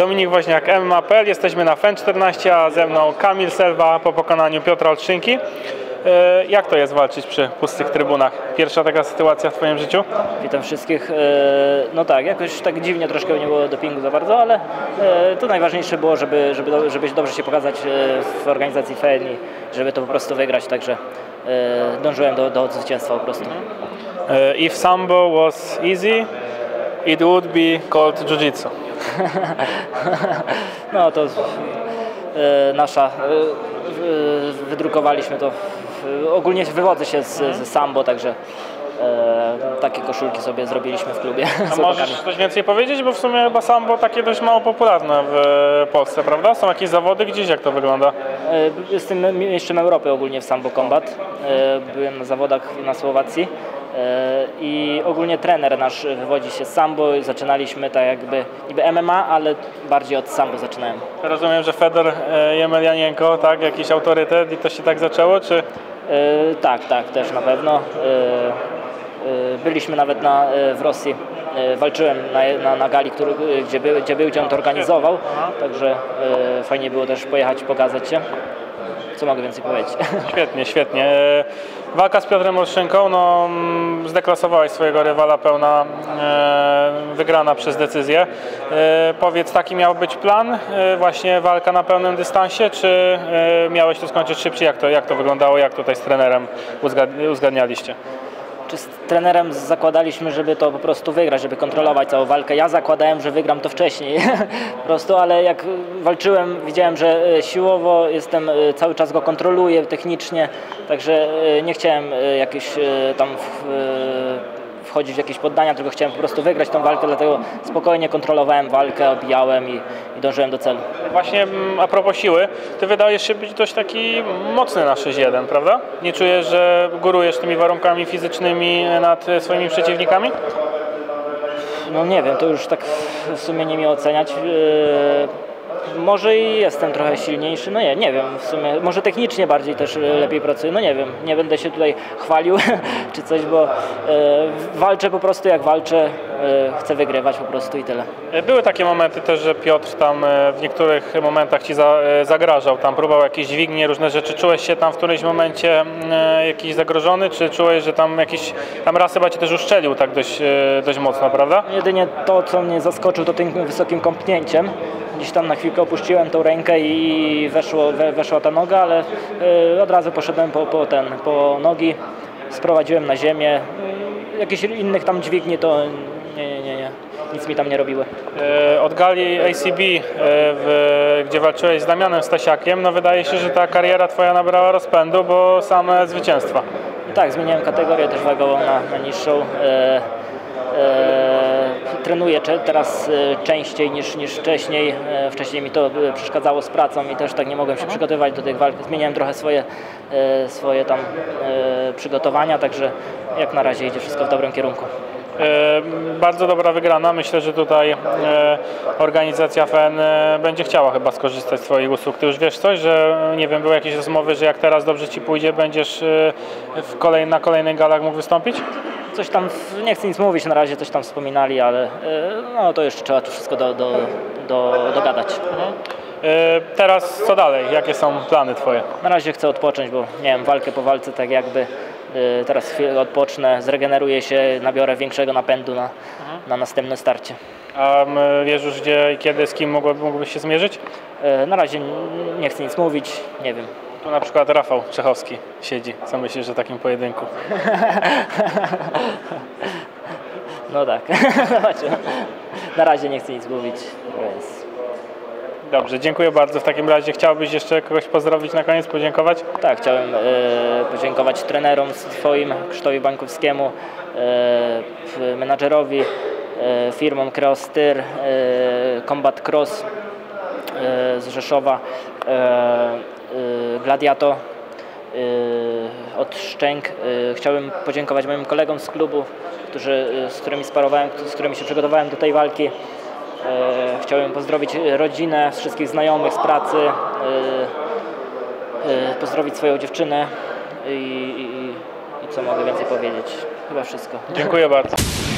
Dominik Woźniak, MMA.pl. Jesteśmy na FEN 14, a ze mną Kamil Selwa po pokonaniu Piotra Olszynki. Jak to jest walczyć przy pustych trybunach? Pierwsza taka sytuacja w Twoim życiu? Witam wszystkich. No tak, jakoś tak dziwnie troszkę nie było dopingu za bardzo, ale to najważniejsze było, żeby dobrze się pokazać w organizacji FEN i żeby to po prostu wygrać, także dążyłem do zwycięstwa po prostu. If sambo was easy, it would be called jiu-jitsu. No to nasza, wydrukowaliśmy to, ogólnie wywodzę się z sambo, także takie koszulki sobie zrobiliśmy w klubie. A możesz coś więcej powiedzieć, bo w sumie chyba sambo takie dość mało popularne w Polsce, prawda? Są jakieś zawody gdzieś, jak to wygląda? Jestem mistrzem Europy ogólnie w sambo combat, byłem na zawodach na Słowacji i ogólnie trener nasz wywodzi się z sambo i zaczynaliśmy tak jakby niby MMA, ale bardziej od sambo zaczynałem. Rozumiem, że Fedor Jemelianienko, tak? Jakiś autorytet i to się tak zaczęło, czy? Tak, też na pewno. Byliśmy nawet w Rosji, walczyłem na gali, gdzie on to organizował, także fajnie było też pojechać, pokazać się. Co mogę więcej powiedzieć? Świetnie. Walka z Piotrem Olszynką, no, zdeklasowałeś swojego rywala, pełna wygrana przez decyzję. Powiedz, taki miał być plan, właśnie walka na pełnym dystansie, czy miałeś to skończyć szybciej? Jak to wyglądało, jak tutaj z trenerem uzgadnialiście? Z trenerem zakładaliśmy, żeby to po prostu wygrać, żeby kontrolować całą walkę. Ja zakładałem, że wygram to wcześniej, po prostu, ale jak walczyłem, widziałem, że siłowo jestem, cały czas go kontroluję technicznie, także nie chciałem jakieś tam wchodzić w jakieś poddania, tylko chciałem po prostu wygrać tą walkę, dlatego spokojnie kontrolowałem walkę, obijałem i dążyłem do celu. Właśnie a propos siły, Ty wydajesz się być dość taki mocny na 6-1, prawda? Nie czujesz, że górujesz tymi warunkami fizycznymi nad swoimi przeciwnikami? No nie wiem, to już tak w sumie nie mi oceniać. Może i jestem trochę silniejszy, no nie wiem w sumie, może technicznie bardziej też lepiej pracuję, no nie wiem, nie będę się tutaj chwalił czy coś, bo walczę po prostu jak walczę, chcę wygrywać po prostu i tyle. Były takie momenty też, że Piotr tam w niektórych momentach Ci zagrażał, tam próbował jakieś dźwignie, różne rzeczy. Czułeś się tam w którymś momencie jakiś zagrożony, czy czułeś, że tam raz chyba Cię też uszczelił tak dość mocno, prawda? Jedynie to, co mnie zaskoczył, to tym wysokim kąpnięciem. Gdzieś tam na chwilkę opuściłem tą rękę i weszła ta noga, ale od razu poszedłem po nogi, sprowadziłem na ziemię. Jakieś innych tam dźwigni to nie, nic mi tam nie robiły. Od gali ACB, gdzie walczyłeś z Damianem Stasiakiem, no wydaje się, że ta kariera Twoja nabrała rozpędu, bo same zwycięstwa. Tak, zmieniłem kategorię też wagową na niższą. Trenuję teraz częściej niż wcześniej. Wcześniej mi to przeszkadzało z pracą i też tak nie mogłem się przygotowywać do tych walk. Zmieniałem trochę swoje tam przygotowania, także jak na razie idzie wszystko w dobrym kierunku. Bardzo dobra wygrana. Myślę, że tutaj organizacja FEN będzie chciała chyba skorzystać z Twoich usług. Ty już wiesz coś, że nie wiem, były jakieś rozmowy, że jak teraz dobrze Ci pójdzie, będziesz na kolejnych galach mógł wystąpić? Coś tam, nie chcę nic mówić na razie, coś tam wspominali, ale no to jeszcze trzeba to wszystko dogadać. Teraz co dalej? Jakie są plany Twoje? Na razie chcę odpocząć, bo nie wiem, walkę po walce tak jakby. Teraz chwilę odpocznę, zregeneruję się, nabiorę większego napędu na następne starcie. A wiesz już gdzie i kiedy, z kim mógłbyś się zmierzyć? Na razie nie chcę nic mówić, nie wiem. Tu na przykład Rafał Czechowski siedzi. Co myślisz o takim pojedynku? No tak, na razie nie chcę nic mówić, więc... Dobrze, dziękuję bardzo. W takim razie chciałbyś jeszcze kogoś pozdrowić na koniec, podziękować? Tak, chciałem podziękować trenerom swoim, Krzysztofowi Bańkowskiemu, menadżerowi, firmom Kreostyr, Combat Cross z Rzeszowa, Gladiato od Szczęk. Chciałbym podziękować moim kolegom z klubu, z którymi sparowałem, z którymi się przygotowałem do tej walki. Chciałem pozdrowić rodzinę, wszystkich znajomych z pracy, pozdrowić swoją dziewczynę i co mogę więcej powiedzieć. Chyba wszystko. Dziękuję bardzo.